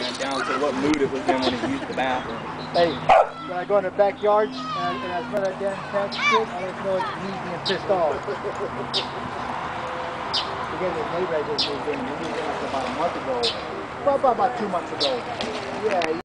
down to what mood it was in when it used the bathroom. Hey, when I go in the backyard and I smell that damn cat shit, I just know it's me being pissed off. Because his neighbor I just moved in. He moved in like about a month ago. Well, about 2 months ago. Yeah.